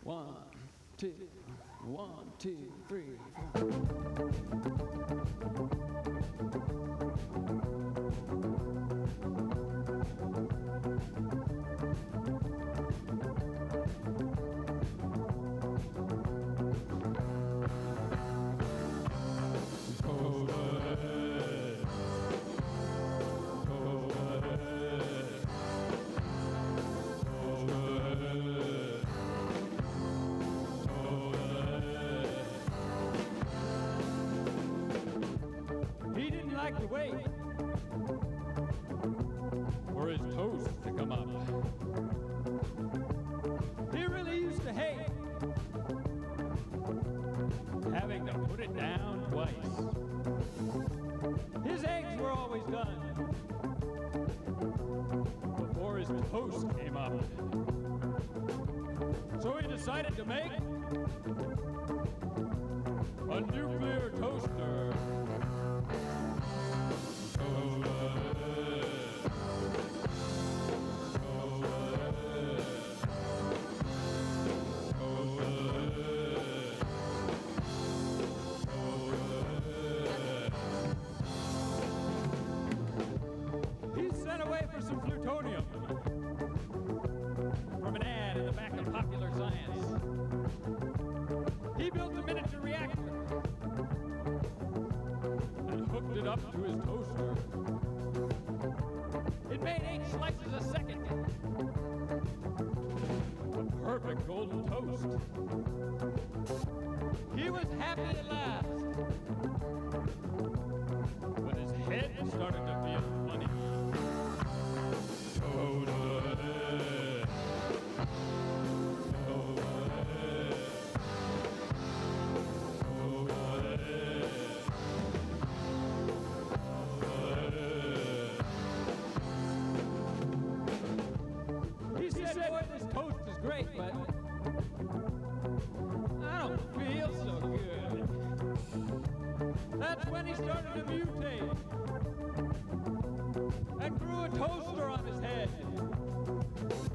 1, 2, 1, 2, 3, like to wait for his toast to come up. He really used to hate having to put it down twice. His eggs were always done before his toast came up. So he decided to make a nuclear toaster. He sent away for some plutonium from an ad in the back of Popular Science. He built a miniature reactor and hooked it up to his toaster. It made 8 slices a second. A perfect golden toast. He was happy at last. But his head started to feel funny. Toasterhead. Toasterhead. Toasterhead. He said, boy, this toast is great, but I don't feel so good. That's when he started to mutate and grew a toaster on his head.